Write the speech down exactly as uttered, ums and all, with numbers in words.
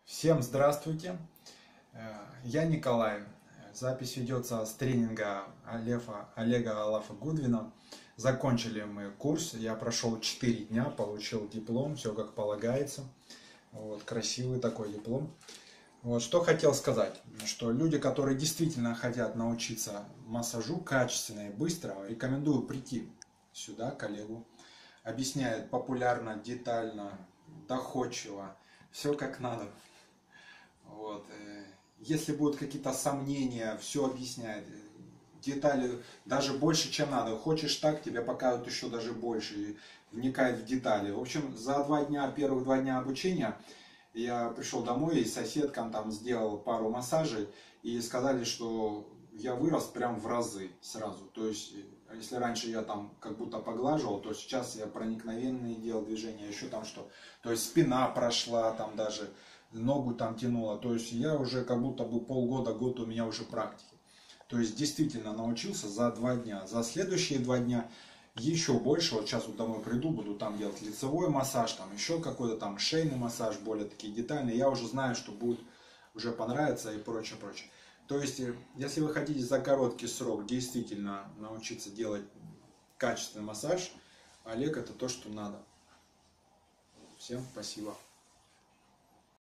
Всем здравствуйте, я Николай. Запись ведется с тренинга Олефа, Олега Алафа Гудвина. Закончили мы курс, я прошел четыре дня, получил диплом, все как полагается. Вот, красивый такой диплом. Вот, что хотел сказать, что люди, которые действительно хотят научиться массажу качественно и быстро, рекомендую прийти сюда, к Олегу. Объясняет популярно, детально, доходчиво, все как надо. Вот. Если будут какие-то сомнения, все объясняет. Детали даже больше, чем надо. Хочешь так, тебе покажут еще даже больше. И вникает в детали. В общем, за два дня, первых два дня обучения я пришел домой и соседкам там сделал пару массажей. И сказали, что я вырос прям в разы сразу. То есть, если раньше я там как будто поглаживал, то сейчас я проникновенные делал движения, еще там что. То есть спина прошла, там даже ногу там тянула. То есть я уже как будто бы полгода, год у меня уже практики. То есть действительно научился за два дня. За следующие два дня еще больше. Вот сейчас вот домой приду, буду там делать лицевой массаж, там еще какой-то там шейный массаж, более такие детальные. Я уже знаю, что будет уже понравится и прочее, прочее. То есть, если вы хотите за короткий срок действительно научиться делать качественный массаж, Олег — это то, что надо. Всем спасибо.